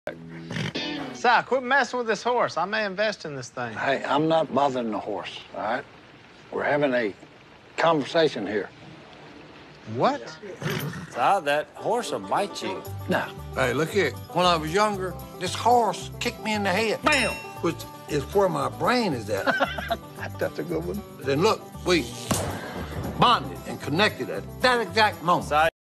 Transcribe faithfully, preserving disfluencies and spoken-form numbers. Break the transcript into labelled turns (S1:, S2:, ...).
S1: Si, quit messing with this horse. I may invest in this thing.
S2: Hey, I'm not bothering the horse, all right? We're having a conversation here.
S1: What?
S3: Si, that horse will bite you.
S2: No.
S4: Hey, look here. When I was younger, this horse kicked me in the head. Bam! Which is where my brain is at.
S2: That's a good one.
S4: Then look, we bonded and connected at that exact moment.
S3: Si,